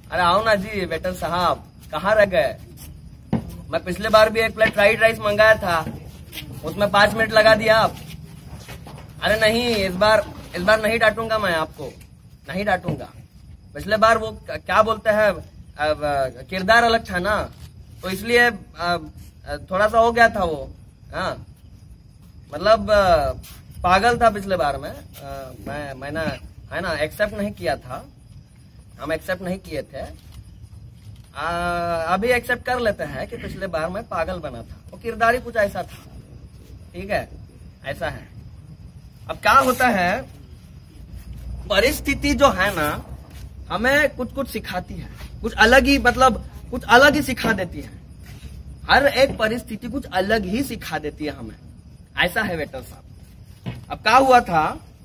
अरे आओ ना जी वेटर साहब, कहाँ रह गए? मैं पिछले बार भी एक प्लेट फ्राइड राइस मंगाया था, उसमें 5 मिनट लगा दिया आप। अरे नहीं, इस बार नहीं डांटूंगा मैं आपको, नहीं डांटूंगा। पिछले बार वो क्या बोलते हैं, किरदार अलग था ना, तो इसलिए थोड़ा सा हो गया था वो। हाँ मतलब पागल था पिछले बार में। मैंने है ना एक्सेप्ट नहीं किया था, हम एक्सेप्ट नहीं किए थे। अभी एक्सेप्ट कर लेते हैं कि पिछले बार मैं पागल बना था, वो किरदार ही कुछ ऐसा था। ठीक है, ऐसा है। अब क्या होता है, परिस्थिति जो है ना हमें कुछ कुछ सिखाती है, कुछ अलग ही, मतलब कुछ अलग ही सिखा देती है। हर एक परिस्थिति कुछ अलग ही सिखा देती है हमें, ऐसा है वेटर साहब। अब क्या हुआ था,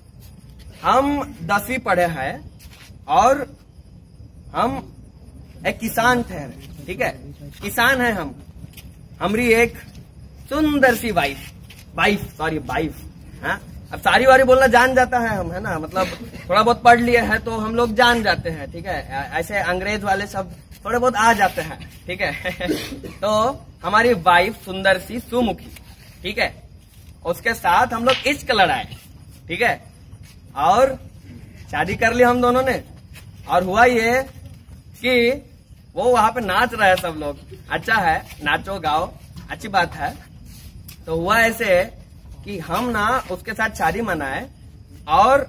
हम 10वीं पढ़े हैं और हम एक किसान थे। ठीक है, किसान है हम। हमारी एक सुंदर सी वाइफ। हाँ, अब सारी वारी बोलना जान जाता है हम, है ना, मतलब थोड़ा बहुत पढ़ लिए हैं तो हम लोग जान जाते हैं। ठीक है, ऐसे अंग्रेज वाले सब थोड़े बहुत आ जाते हैं। ठीक है तो हमारी वाइफ सुंदर सी सुमुखी, ठीक है, उसके साथ हम लोग इश्क लड़ाए। ठीक है, और शादी कर ली हम दोनों ने। और हुआ ये कि वो वहां पे नाच रहे हैं सब लोग। अच्छा है, नाचो गाओ, अच्छी बात है। तो हुआ ऐसे कि हम ना उसके साथ शादी मनाए और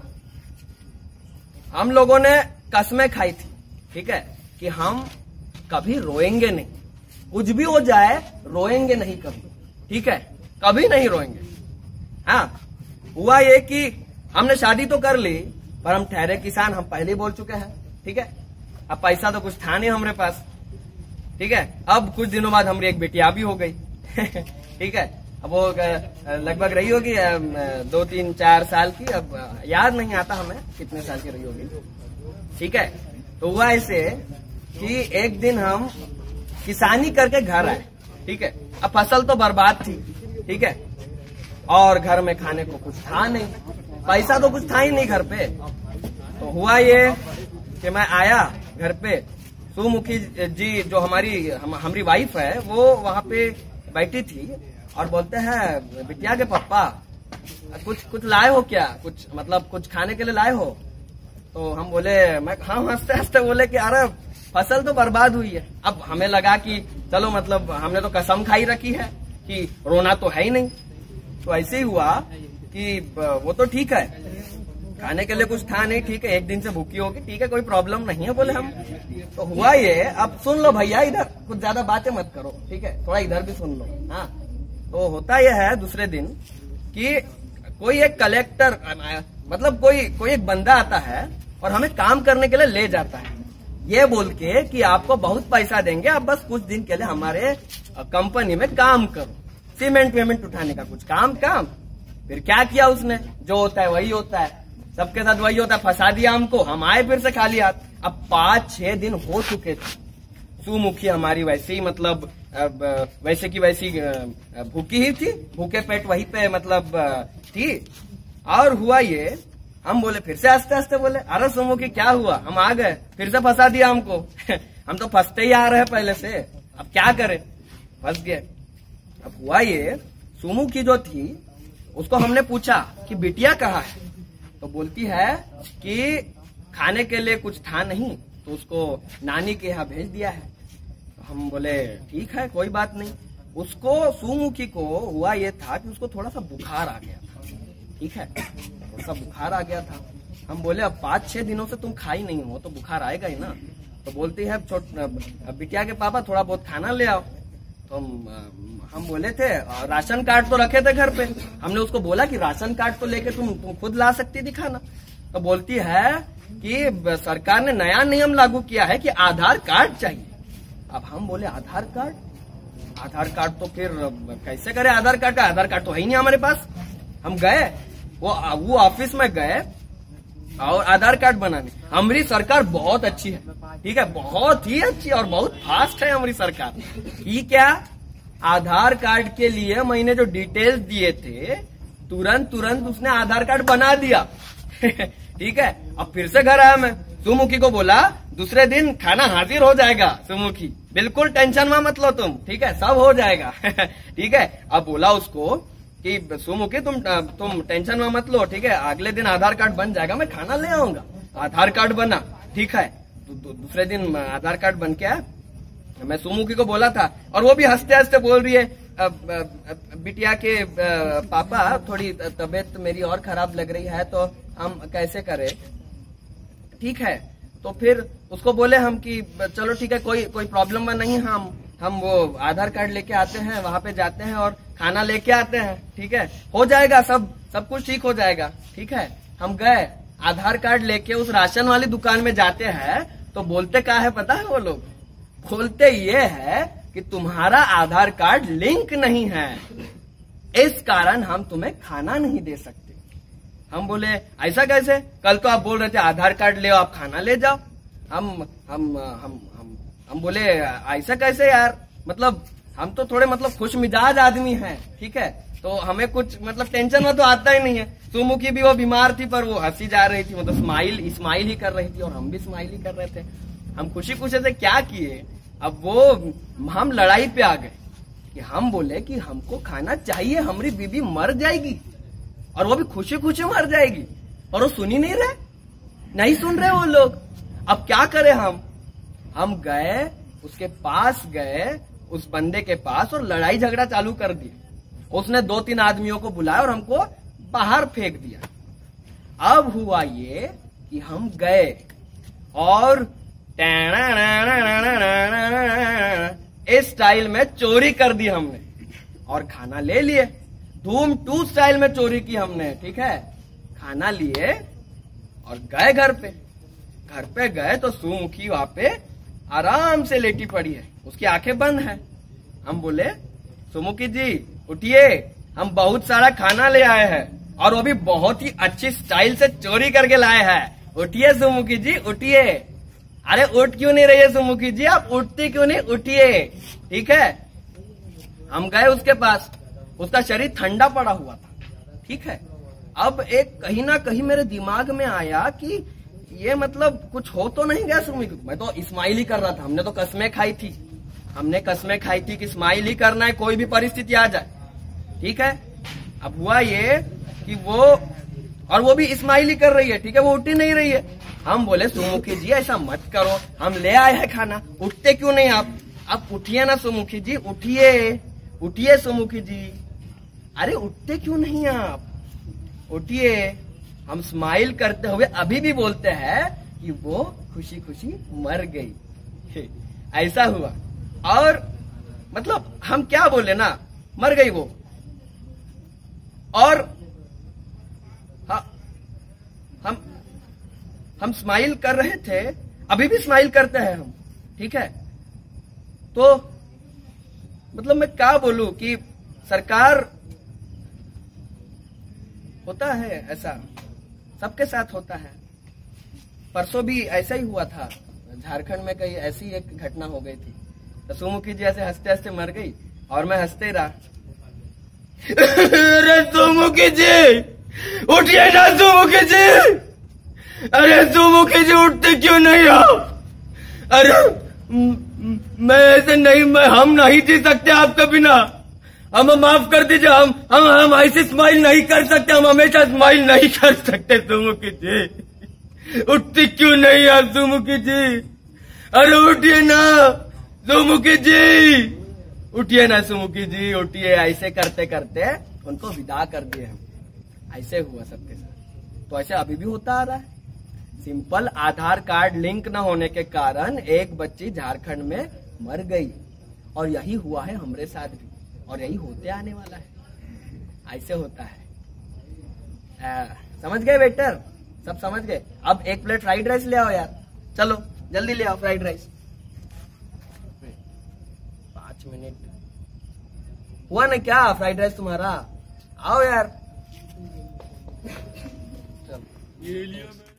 हम लोगों ने कसमें खाई थी। ठीक है, कि हम कभी रोएंगे नहीं, कुछ भी हो जाए रोएंगे नहीं कभी। ठीक है, कभी नहीं रोएंगे। हाँ, हुआ ये कि हमने शादी तो कर ली पर हम ठहरे किसान, हम पहले ही बोल चुके हैं। ठीक है, अब पैसा तो कुछ था नहीं हमारे पास। ठीक है, अब कुछ दिनों बाद हमारी एक बेटिया भी हो गई। ठीक है, अब वो लगभग रही होगी 2, 3, 4 साल की, अब याद नहीं आता हमें कितने साल की रही होगी। ठीक है, तो हुआ ऐसे कि एक दिन हम किसानी करके घर आए। ठीक है, अब फसल तो बर्बाद थी। ठीक है, और घर में खाने को कुछ था नहीं, पैसा तो कुछ था ही नहीं घर पे। तो हुआ ये कि मैं आया घर पे, सुमुखी जी जो हमारी वाइफ है वो वहां पे बैठी थी और बोलते हैं, बिटिया के पापा कुछ लाए हो क्या, कुछ मतलब कुछ खाने के लिए लाए हो? तो हम बोले, मैं हाँ, हंसते हंसते बोले कि अरे फसल तो बर्बाद हुई है। अब हमें लगा कि चलो, मतलब हमने तो कसम खाई रखी है कि रोना तो है ही नहीं। तो ऐसे ही हुआ कि वो तो ठीक है, खाने के लिए कुछ था नहीं। ठीक है, एक दिन से भूखी होगी, ठीक है, कोई प्रॉब्लम नहीं है, बोले हम। तो हुआ ये, अब सुन लो भैया, इधर कुछ ज्यादा बातें मत करो। ठीक है, थोड़ा इधर भी सुन लो। हाँ, तो होता यह है दूसरे दिन कि कोई एक कलेक्टर, मतलब कोई एक बंदा आता है और हमें काम करने के लिए ले जाता है, ये बोल के कि आपको बहुत पैसा देंगे, आप बस कुछ दिन के लिए हमारे कंपनी में काम करो, सीमेंट वेमेंट उठाने का कुछ काम। फिर क्या किया उसने, जो होता है वही होता है, सबके साथ वही होता है, फंसा दिया हमको। हम आए फिर से खाली हाथ। अब 5-6 दिन हो चुके थे, सुमुखी हमारी वैसे ही, मतलब वैसे की वैसी भूखी ही थी, भूखे पेट वहीं पे मतलब थी। और हुआ ये, हम बोले फिर से हंसते हंसते बोले, अरे सुमुखी क्या हुआ, हम आ गए, फिर से फंसा दिया हमको। हम तो फंसते ही आ रहे हैं पहले से, अब क्या करें, फंस गए। अब हुआ ये, सुमुखी जो थी उसको हमने पूछा कि बिटिया कहाँ है? तो बोलती है कि खाने के लिए कुछ था नहीं, तो उसको नानी के यहाँ भेज दिया है। तो हम बोले ठीक है, कोई बात नहीं। उसको, सुमुखी को हुआ ये था कि उसको थोड़ा सा बुखार आ गया था। ठीक है, थोड़ा सा बुखार आ गया था। हम बोले अब 5-6 दिनों से तुम खाई नहीं हो तो बुखार आएगा ही ना। तो बोलती है, बिटिया के पापा थोड़ा बहुत खाना ले आओ। तो हम बोले थे, राशन कार्ड तो रखे थे घर पे, हमने उसको बोला कि राशन कार्ड तो लेके तुम खुद ला सकती थी खाना। तो बोलती है कि सरकार ने नया नियम लागू किया है कि आधार कार्ड चाहिए। अब हम बोले आधार कार्ड तो फिर कैसे करे, आधार कार्ड तो है ही नहीं हमारे पास। हम गए, वो ऑफिस में गए और आधार कार्ड बनाने। हमारी सरकार बहुत अच्छी है, ठीक है, बहुत ही अच्छी और बहुत फास्ट है हमारी सरकार। ठीक, क्या आधार कार्ड के लिए मैंने जो डिटेल्स दिए थे, तुरंत उसने आधार कार्ड बना दिया। ठीक है, अब फिर से घर आया मैं, सुमुखी को बोला दूसरे दिन खाना हाजिर हो जाएगा सुमुखी, बिल्कुल टेंशन में मत लो तुम, ठीक है, सब हो जाएगा। ठीक है। अब बोला उसको कि सुमुखी तुम टेंशन में मत लो, ठीक है, अगले दिन आधार कार्ड बन जाएगा, मैं खाना ले आऊंगा। आधार कार्ड बना, ठीक है, तो दूसरे दिन आधार कार्ड बन के आया। मैं सुमुखी को बोला था और वो भी हंसते हंसते बोल रही है, बिटिया के पापा थोड़ी तबीयत मेरी और खराब लग रही है, तो हम कैसे करें। ठीक है, तो फिर उसको बोले हम कि चलो ठीक है, कोई प्रॉब्लम नहीं, हम वो आधार कार्ड लेके आते हैं, वहां पे जाते हैं और खाना लेके आते हैं, ठीक है, हो जाएगा, सब कुछ ठीक हो जाएगा। ठीक है, हम गए, आधार कार्ड लेके उस राशन वाली दुकान में जाते हैं, तो बोलते क्या है पता है, वो लोग बोलते ये है कि तुम्हारा आधार कार्ड लिंक नहीं है, इस कारण हम तुम्हें खाना नहीं दे सकते। हम बोले ऐसा कैसे, कल तो आप बोल रहे थे आधार कार्ड ले आप खाना ले जाओ। हम बोले ऐसा कैसे यार, मतलब हम तो थोड़े मतलब खुश मिजाज आदमी हैं, ठीक है, तो हमें कुछ मतलब टेंशन में तो आता ही नहीं है। सुमुखी भी वो बीमार थी पर वो हंसी जा रही थी, मतलब स्माइल ही कर रही थी और हम भी स्माइल ही कर रहे थे। हम खुशी खुशी से क्या किए, अब वो हम लड़ाई पे आ गए कि हम बोले कि हमको खाना चाहिए, हमारी बीबी मर जाएगी और वो भी खुशी खुशी मर जाएगी, और वो सुन ही नहीं रहे, नहीं सुन रहे वो लोग। अब क्या करें हम गए उसके पास, गए उस बंदे के पास और लड़ाई झगड़ा चालू कर दिया। उसने 2-3 आदमियों को बुलाया और हमको बाहर फेंक दिया। अब हुआ ये कि हम गए और इस स्टाइल में चोरी कर दी हमने और खाना ले लिए। धूम 2 स्टाइल में चोरी की हमने, ठीक है, खाना लिए और गए घर पे गए तो सुमुखी वहां पे आराम से लेटी पड़ी है, उसकी आंखें बंद है। हम बोले सुमुखी जी उठिए, हम बहुत सारा खाना ले आए हैं और वो भी बहुत ही अच्छी स्टाइल से चोरी करके लाए हैं, उठिए सुमुखी जी उठिए। अरे उठ क्यों नहीं रही है सुमुखी जी, आप उठती क्यों नहीं, उठिए। ठीक है, हम गए उसके पास, उसका शरीर ठंडा पड़ा हुआ था, ठीक है। अब एक कहीं ना कहीं मेरे दिमाग में आया कि ये मतलब कुछ हो तो नहीं गया सुमुखी। मैं तो स्माइल ही कर रहा था, हमने तो कसमें खाई थी, कि स्माइल ही करना है कोई भी परिस्थिति आ जाए, ठीक है। अब हुआ ये कि वो भी स्माइल ही कर रही है, ठीक है, वो उठ ही नहीं रही है। हम बोले सुमुखी जी ऐसा मत करो, हम ले आए हैं खाना, उठते क्यों नहीं आप उठिए ना सुमुखी जी, उठिए सुमुखी जी। अरे उठते क्यों नहीं आप, उठिए। हम स्माइल करते हुए अभी भी बोलते हैं कि वो खुशी खुशी मर गई। ऐसा हुआ, और मतलब हम क्या बोले ना, मर गई वो। और हम स्माइल कर रहे थे, अभी भी स्माइल करते हैं हम, ठीक है। तो मतलब मैं क्या बोलूं कि सरकार होता है ऐसा, सबके साथ होता है। परसों भी ऐसा ही हुआ था, झारखंड में कहीं ऐसी एक घटना हो गई थी, तो सुमुखी जी ऐसे हंसते हंसते मर गई और मैं हंसते रहा। अरे सुमुखी जी उठिए ना सुमुखी जी, अरे सुमुखी जी उठते क्यों नहीं हो। अरे मैं ऐसे नहीं, हम नहीं जी सकते आपके बिना, हम माफ कर दीजिए, हम ऐसे स्माइल नहीं कर सकते, हम हमेशा स्माइल नहीं कर सकते। सुमुखी जी उठती क्यों नहीं आप सुमुखी जी, अरे उठिए ना सुमुखी जी, उठिए ना सुमुखी जी उठिए। ऐसे करते करते उनको विदा कर दिए हम। ऐसे हुआ सबके साथ, तो ऐसे अभी भी होता आ रहा है। सिंपल आधार कार्ड लिंक न होने के कारण एक बच्ची झारखंड में मर गई, और यही हुआ है हमारे साथ भी, और यही होते आने वाला है। ऐसे होता है। समझ गए वेटर, सब समझ गए। अब 1 प्लेट फ्राइड राइस ले आओ यार, चलो जल्दी ले आओ फ्राइड राइस। 5 मिनट हुआ ना क्या फ्राइड राइस तुम्हारा, आओ यार। चलो ये लिया।